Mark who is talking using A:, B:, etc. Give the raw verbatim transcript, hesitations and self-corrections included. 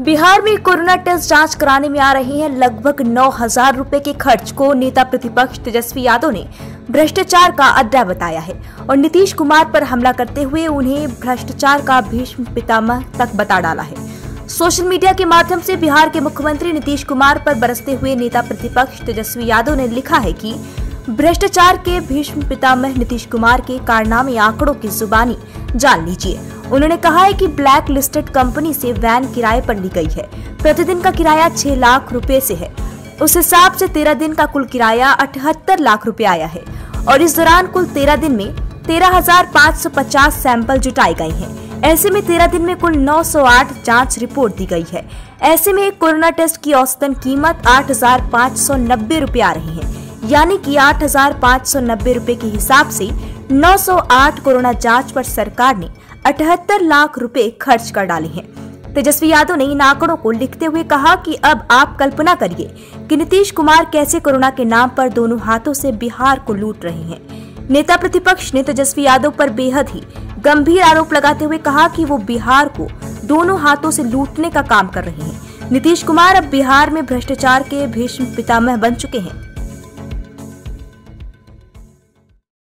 A: बिहार में corona test जांच कराने में आ रहे हैं लगभग नौ हजार रुपए के खर्च को नेता प्रतिपक्ष तेजस्वी यादव ने भ्रष्टाचार का अड्डा बताया है और नीतीश कुमार पर हमला करते हुए उन्हें भ्रष्टाचार का भीष्म पितामह तक बता डाला है। सोशल मीडिया के माध्यम से बिहार के मुख्यमंत्री नीतीश कुमार पर बरसते हुए नेता प्रतिपक्ष तेजस्वी यादव ने लिखा है कि भ्रष्टाचार के भीष्म पितामह नीतीश कुमार के कारनामे आंकड़ों की जुबानी जान लीजिए। उन्होंने कहा है कि ब्लैक लिस्टेड कंपनी से वैन किराए पर ली गई है। प्रतिदिन का किराया छह लाख रुपए से है। उस हिसाब से तेरह दिन का कुल किराया अठहत्तर लाख रुपए आया है और इस दौरान कुल तेरह दिन में तेरह हजार पाँच सौ पचास सैंपल जुटाए गए हैं। ऐसे में तेरह दिन में कुल नौ सौ आठ जांच रिपोर्ट दी गई है। ऐसे में एक कोरोना टेस्ट की औसतन कीमत आठ हजार पाँच सौ नब्बे रुपए आ रही है, यानी कि आठ हजार पाँच सौ नब्बे रुपए के हिसाब से नौ सौ आठ कोरोना जांच पर सरकार ने अठहत्तर लाख रुपए खर्च कर डाले हैं। तेजस्वी यादव ने इन आंकड़ों को लिखते हुए कहा कि अब आप कल्पना करिए कि नीतीश कुमार कैसे कोरोना के नाम पर दोनों हाथों से बिहार को लूट रहे हैं। नेता प्रतिपक्ष ने तेजस्वी यादव पर बेहद ही गंभीर आरोप लगाते हुए कहा कि वो बिहार को दोनों हाथों से लूटने का काम कर रहे हैं। नीतीश कुमार अब बिहार में भ्रष्टाचार के भीष्म पितामह बन चुके हैं।